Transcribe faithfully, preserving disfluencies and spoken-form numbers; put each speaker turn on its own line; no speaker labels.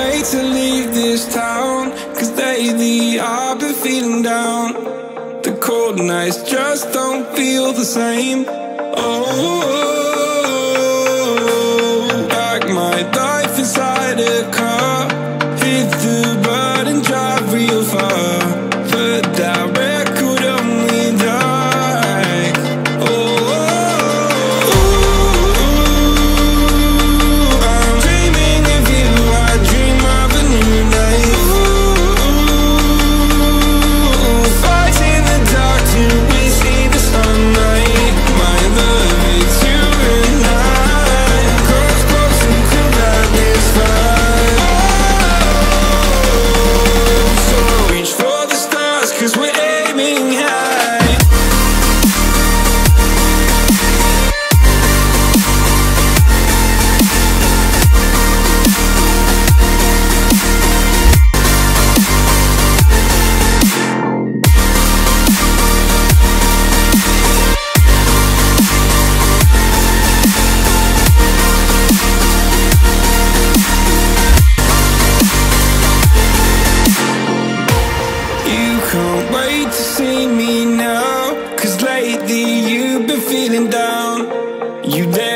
wait to leave this town, 'cause lately I've been feeling down. The cold nights just don't feel the same. Oh, like my life inside a car. Hit the button, drive real far. Put that record on me like, oh, I'm dreaming of you, I dream of a new life. Fight in the dark till we see the sunlight. My love, it's you and I. Close, close and cool at this fire. So reach for the stars, 'cause we're aiming high. You can't wait to see me now, 'cause lately you've been feeling down. You